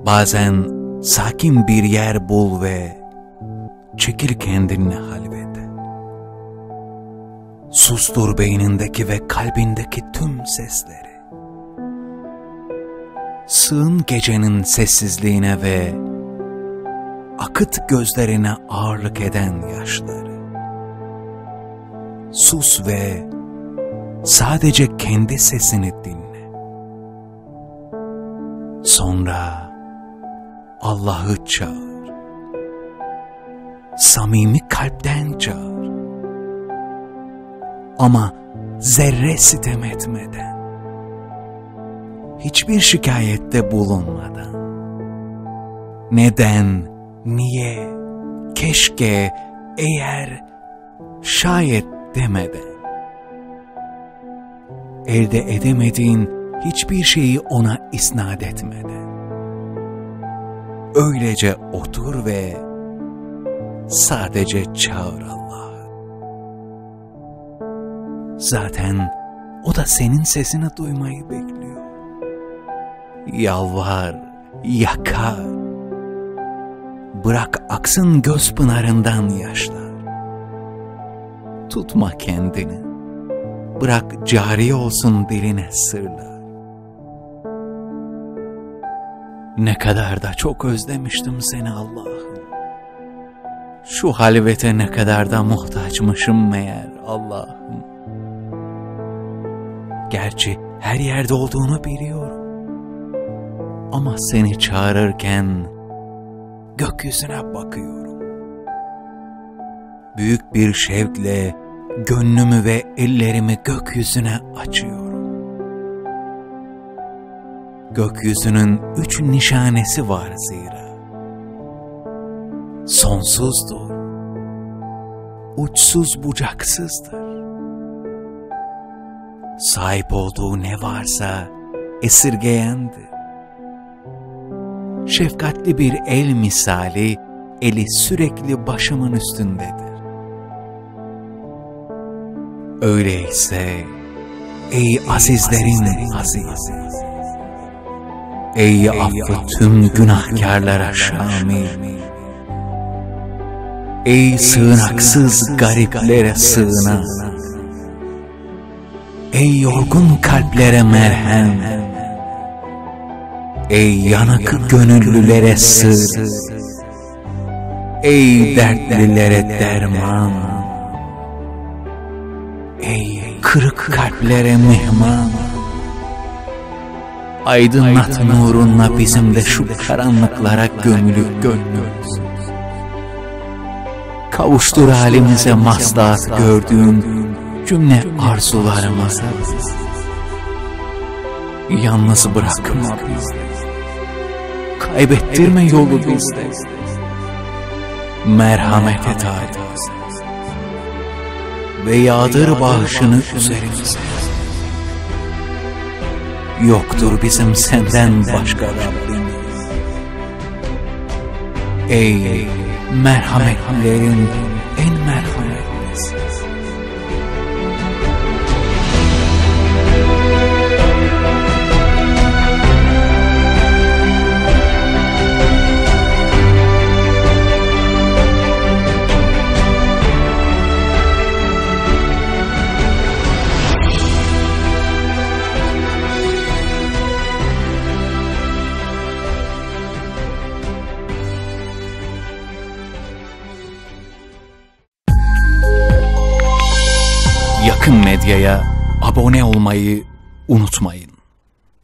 Bazen sakin bir yer bul ve çekil kendinle halvete. Sustur beynindeki ve kalbindeki tüm sesleri. Sığın gecenin sessizliğine ve akıt gözlerine ağırlık eden yaşları. Sus ve sadece kendi sesini dinle. Sonra Allah'ı çağır. Samimi kalpten çağır. Ama zerre sitem etmeden, hiçbir şikayette bulunmadan, neden, niye, keşke, eğer, şayet demeden, elde edemediğin hiçbir şeyi ona isnat etmeden, öylece otur ve sadece çağır Allah'ı. Zaten o da senin sesini duymayı bekliyor. Yalvar, yakar. Bırak aksın göz pınarından yaşlar. Tutma kendini. Bırak cari olsun diline sırlar. Ne kadar da çok özlemiştim seni Allah'ım. Şu halvete ne kadar da muhtaçmışım meğer Allah'ım. Gerçi her yerde olduğunu biliyorum. Ama seni çağırırken gökyüzüne bakıyorum. Büyük bir şevkle gönlümü ve ellerimi gökyüzüne açıyorum. Gökyüzünün 3 nişanesi var zira. Sonsuzdur, uçsuz bucaksızdır. Sahip olduğu ne varsa esirgeyendir. Şefkatli bir el misali, eli sürekli başımın üstündedir. Öyleyse ey azizlerin azizi, ey affı tüm günahkarlara şamil, ey sığınaksız gariplere sığınan, ey yorgun kalplere merhem, ey yanık gönüllülere sır, ey dertlilere derman, ey kırık kalplere mihman. Aydınlat nurunla bizim de şu karanlıklara gömülü gönlümüz. Kavuştur halimize maslahat gördüğün cümle arzularımıza. Yalnız bırakma bizi, kaybettirme yolu bizde. Merhamet et halimize ve yağdır bağışını üzerimize. Yoktur bizim senden başka Rabbimiz. Ey merhametlilerin en merhametlisi. Yakın Medya'ya abone olmayı unutmayın.